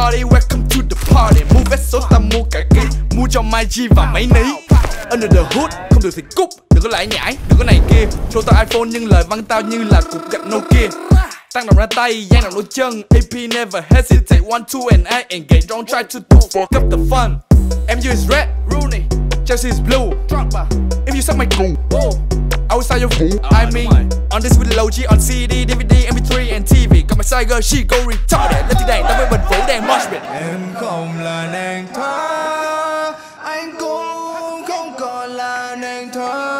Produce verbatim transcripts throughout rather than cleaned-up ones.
shorty, welcome to the party. Mua vé số ta mua cả ký, mua cho Mai G và mấy ní. Under the hood, không được thì cút, đừng có lải nhải, đừng có này kia. Show tao iPhone nhưng lời văn tao như là cục gạch Nokia. Tăng động ra tay, giang động đôi chân. a pê never hesitate, one, two and I engage, don't try to do fuck up the fun. em u is red, Rooney, Chelsea is blue, Drogba. If you suck my cool, I will sign your fool. I mean, on this with low G, on C D, D V D, M P three and T V. Got my side girl, she go retarded. Lên tiếng đàn, tao mới bình phủ đàn mosh pit. Em không là nàng thơ, anh cũng không còn là nàng thơ.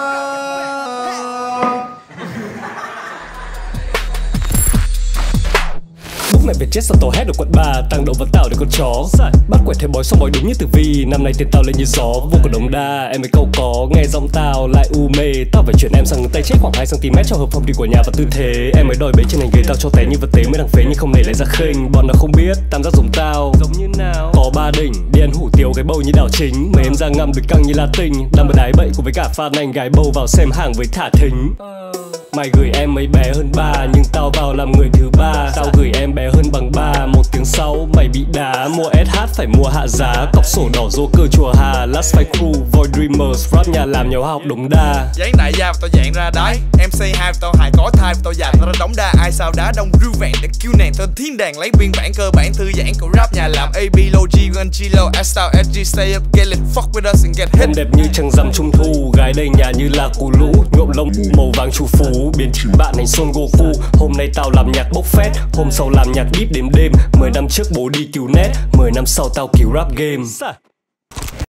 Mẹ Việt chết sao tàu hét được quận ba, tăng độ vẫn tạo để con chó bắt quẹt thấy bói xong bói đúng như tử vi. Năm nay tiền tao lên như gió, vô cùng đống đa. Em mới câu có, nghe giọng tao lại u mê. Tao phải chuyển em sang tay chết khoảng hai xăng ti mét cho hợp phong thủy của nhà và tư thế. Em mới đòi bế trên hành ghế, tao cho té như vật tế mới đằng phế nhưng không nể lại ra khinh. Bọn nó không biết, tam giác dùng tao giống như nào. Có ba đỉnh, đi ăn hủ tiếu cái bầu như đảo chính. Mấy em ra ngâm được căng như La Tinh. Đang bật đái bậy cùng với cả phan anh gái bầu vào xem hàng với thả thính. Mày gửi em mấy bé hơn ba, nhưng tao vào làm người thứ ba. Tao gửi em bé hơn bằng ba, một tiếng sau mày bị đá. Mua ét hát phải mua hạ giá, cọc sổ đỏ rô cơ chùa Hà. Last Fight Crew, Void Dreamers, rap nhà làm nhau học đống đa. Dán đại gia và tao dạng ra đáy, em xê hai tao hài có thai và tao dàn tao ra đóng đa. Ai sao đá đông rưu vẹn để kêu nàng tên thiên đàng. Lấy biên bản cơ bản thư giãn của rap nhà làm. a bê, Logi, Gun, G-Lo, S-Style, ét giê, stay up, get lit, fuck with us and get hit. Em đẹp như trăng rằm trung thu, gái đầy nhà như là cú lũ. Nhuộm lông màu vàng chủ phú, biến chính bạn thành Son Goku. Hôm nay tao làm nhạc bốc phét, hôm sau làm nhạc deep đêm đêm. Mười năm trước bố đi cứu net, mười năm sau tao cứu rap game.